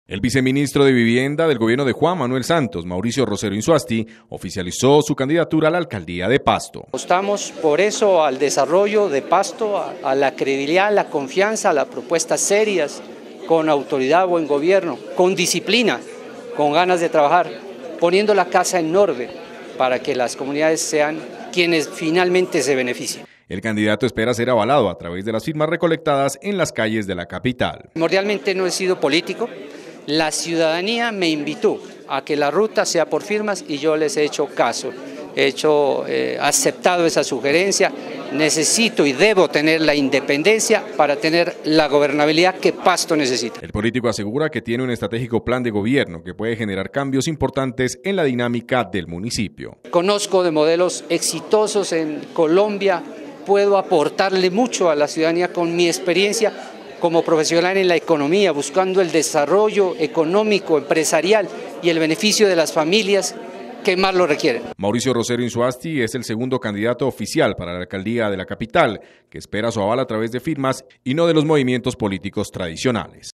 El viceministro de Vivienda del gobierno de Juan Manuel Santos, Mauricio Rosero Insuasti, oficializó su candidatura a la alcaldía de Pasto. Apostamos por eso al desarrollo de Pasto, a la credibilidad, a la confianza, a las propuestas serias, con autoridad, buen gobierno, con disciplina, con ganas de trabajar, poniendo la casa en orden para que las comunidades sean quienes finalmente se beneficien. El candidato espera ser avalado a través de las firmas recolectadas en las calles de la capital. Primordialmente no he sido político. La ciudadanía me invitó a que la ruta sea por firmas y yo les he hecho caso, he aceptado esa sugerencia. Necesito y debo tener la independencia para tener la gobernabilidad que Pasto necesita. El político asegura que tiene un estratégico plan de gobierno que puede generar cambios importantes en la dinámica del municipio. Conozco de modelos exitosos en Colombia, puedo aportarle mucho a la ciudadanía con mi experiencia como profesional en la economía, buscando el desarrollo económico, empresarial y el beneficio de las familias que más lo requieren. Mauricio Rosero Insuasti es el segundo candidato oficial para la alcaldía de la capital, que espera su aval a través de firmas y no de los movimientos políticos tradicionales.